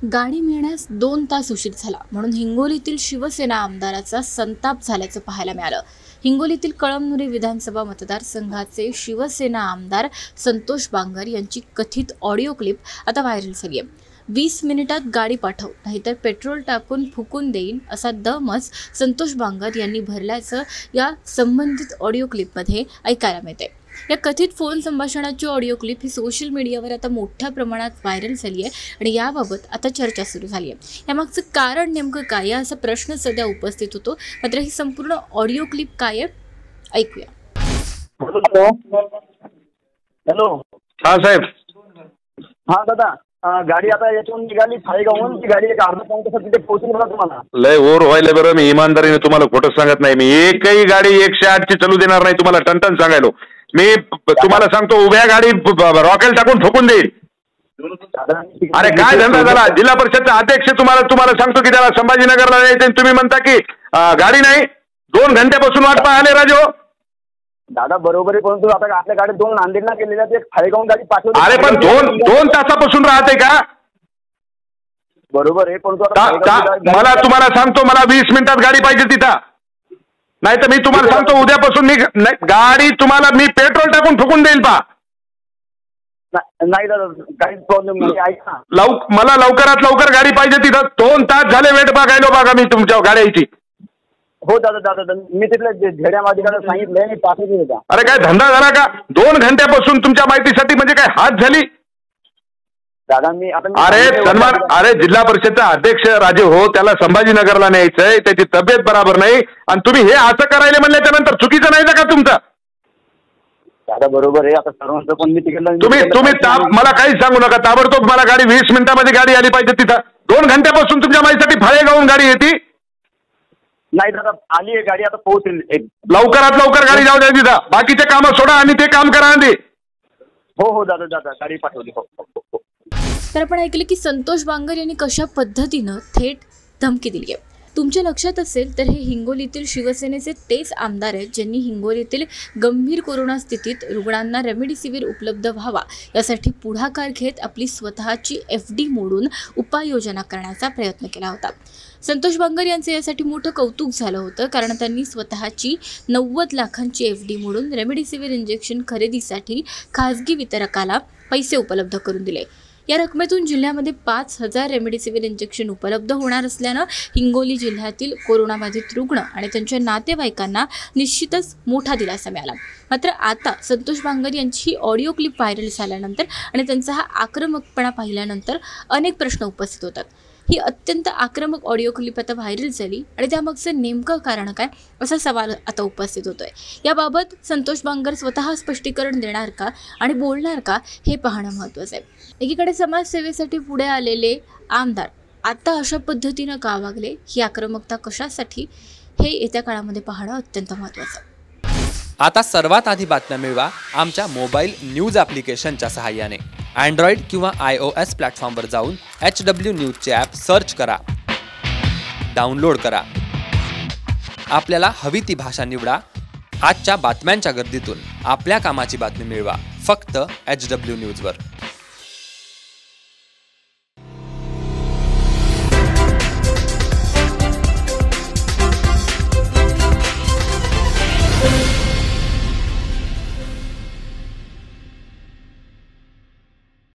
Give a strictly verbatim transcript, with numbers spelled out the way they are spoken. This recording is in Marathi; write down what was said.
गाडी मिळण्यास दोन तास उशीर झाला म्हणून हिंगोलीतील शिवसेना आमदाराचा संताप झाल्याचं पाहायला मिळालं। हिंगोलीतील कळमनुरी विधानसभा मतदारसंघाचे शिवसेना आमदार संतोष बांगर यांची कथित ऑडिओ क्लिप आता व्हायरल झाली आहे। वीस मिनिटात गाडी पाठव नाहीतर पेट्रोल टाकून फुकून देईन असा दमच संतोष बांगर यांनी भरल्याचं या संबंधित ऑडिओ क्लिपमध्ये ऐकायला मिळते। या कथित फोन संभाषणाची ऑडिओ क्लिप ही सोशल मीडियावर आता मोठ्या प्रमाणात व्हायरल झाली आहे आणि याबाबत आता चर्चा सुरू झाली आहे। यामागचं कारण नेमकं काय आहे असा प्रश्न सध्या उपस्थित होतो। मात्र ही संपूर्ण ऑडिओ क्लिप काय आहे ऐकूया। हॅलो हा साहेब। हा दादा, गाडी आता याच्यावरून निघाली फाळेगावहून। ती गाडी एक अर्धा पाऊण तासात तिथे पोहोचली मला तुम्हाला लय ओर व्हायला बरं। मी इमानदारीने तुम्हाला खोटं सांगत नाही। मी एकही गाडी एकशे आठ ची चालू देणार नाही तुम्हाला टनटन सांगायलो। मी तुम्हाला सांगतो उभ्या गाडी रॉकेल टाकून ठोकून देईल। अरे काय धंदा झाला? जिल्हा परिषदचा अध्यक्ष तुम्हाला तुम्हाला सांगतो की त्याला संभाजीनगरला जायचं, तुम्ही म्हणता की गाडी नाही। दोन घंट्यापासून वाट पाहले राजो दादा। बरोबर आहे, परंतु आता आपल्या गाडी दोन नांदेडला गेलेल्या एक फाळेगावून गाडी पाठवली। अरे पण दोन दोन तासापासून राहते का? बरोबर आहे, परंतु मला तुम्हाला सांगतो मला वीस मिनिटात गाडी पाहिजे तिथं, नाही तर मी तुम्हाला सांगतो उद्यापासून मी गाडी तुम्हाला मी पेट्रोल टाकून ठोकून देईल पा। नाही दादा काहीच प्रॉब्लेम नाही। ऐका लव मला लवकरात लवकर गाडी पाहिजे तिथं। दोन तास झाले वेट बघायलो बघा मी तुमच्या गाड्याची। हो दादा दादा मी तिथल्या झेड्यामध्ये सांगितलंय आणि पाठवली होता। अरे काय धंदा झाला का? दोन घंट्यापासून तुमच्या माहितीसाठी म्हणजे काय हात झाली दादा? मी आता अरे सन्मान, अरे जिल्हा परिषदचा अध्यक्ष राजे हो, त्याला संभाजीनगरला न्यायचंय, त्याची तब्येत बरोबर नाही आणि तुम्ही हे असं करायला म्हणल्याच्या नंतर चुकीचं नाही का तुमचं? दादा बरोबर आहे, आता सर्वांचं पण मी तिकडलं तुम्ही तुम्ही मला काहीच सांगू नका। ताबडतोब मला गाडी वीस मिनिटांमध्ये गाडी आली पाहिजे तिथं। दोन घंट्यापासून तुमच्या माहितीसाठी फाळेगावून गाडी येते। नाही दादा आली आहे गाडी, आता पोहोचेल। लवकरात लवकर गाडी जाऊ द्या तिथं। बाकीचे कामं सोडा आणि ते काम करा आधी। हो हो दादा दादा गाडी पाठवली। हो हो। तर आपण ऐकले की संतोष बांगर यांनी कशा पद्धतीनं थेट धमकी दिली आहे। तुमच्या लक्षात असेल तर हे हिंगोलीतील शिवसेनेचे तेच आमदार आहेत ज्यांनी हिंगोलीतील गंभीर कोरोना स्थितीत रुग्णांना रेमडेसिवीर उपलब्ध व्हावा यासाठी पुढाकार घेत आपली स्वतःची एफ डी मोडून उपाययोजना करण्याचा प्रयत्न केला होता। संतोष बांगर यांचे यासाठी मोठं कौतुक झालं होतं, कारण त्यांनी स्वतःची नव्वद लाखांची एफ डी मोडून रेमडेसिवीर इंजेक्शन खरेदीसाठी खाजगी वितरकाला पैसे उपलब्ध करून दिले। या रकमेतून जिल्ह्यामध्ये पाच हजार रेमडेसिवीर इंजेक्शन उपलब्ध होणार असल्यानं हिंगोली जिल्ह्यातील कोरोनाबाधित रुग्ण आणि त्यांच्या नातेवाईकांना निश्चितच मोठा दिलासा मिळाला। मात्र आता संतोष बांगर यांची ही ऑडिओ क्लिप व्हायरल झाल्यानंतर आणि त्यांचा हा आक्रमकपणा पाहिल्यानंतर अनेक प्रश्न उपस्थित होतात। ही अत्यंत आक्रमक ऑडिओ क्लिप आता व्हायरल झाली आणि त्यामागचं नेमकं कारण काय असा सवाल आता उपस्थित होतोय। याबाबत संतोष बांगर स्वतः स्पष्टीकरण देणार का आणि बोलणार का हे पाहणं महत्त्वाचं आहे। एकीकडे समाजसेवेसाठी पुढे आलेले आमदार आता अशा पद्धतीनं का वागले, ही आक्रमकता कशासाठी, हे येत्या काळामध्ये पाहणं अत्यंत महत्त्वाचं आहे। आता सर्वात आधी बातम्या मिळवा आमच्या मोबाईल न्यूज ॲप्लिकेशनच्या सहाय्याने। अँड्रॉइड किंवा आय ओ एस प्लॅटफॉर्मवर जाऊन एच डब्ल्यू न्यूजचे ॲप सर्च करा, डाउनलोड करा। आपल्याला हवी ती भाषा निवडा। आजच्या बातम्यांच्या गर्दीतून आपल्या कामाची बातमी मिळवा फक्त एच डब्ल्यू न्यूजवर।